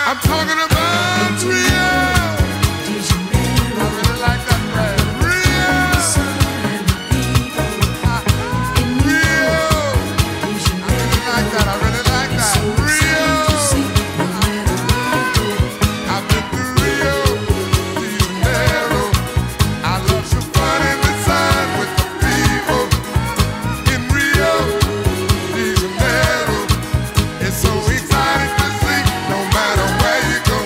I'm talking about Rio. I really like that man. Rio. Rio. I really like that. I really like that. Rio. I've been to Rio de Janeiro. I love so fun in the sun with the people in Rio de Janeiro. It's so exciting to see, no matter where you go.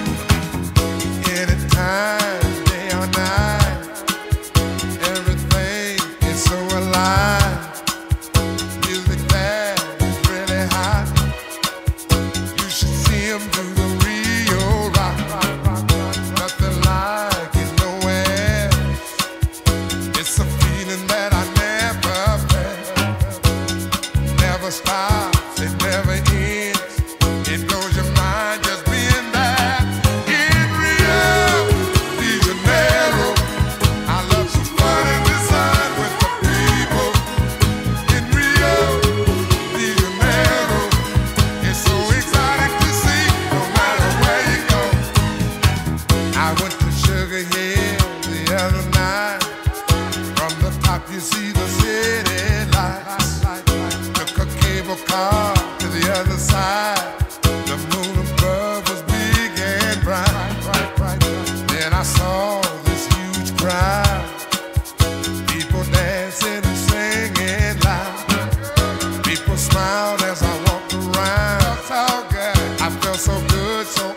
Anytime, day or night, everything is so alive. Music there is really hot. You should see 'em do the Rio rock. Nothing like it nowhere. It's a feeling that I never felt. Never stops, it never ends. It blows your mind just being there in Rio de Janeiro. I love some fun in the sun with the people in Rio de Janeiro. It's so exciting to see, no matter where you go. I went to Sugar Hill the other night. From the top you see the city lights. Took a cable car to the other side. The moon above was big and bright. Then I saw this huge crowd. People dancing and singing loud. People smiled as I walked around. I felt so good, so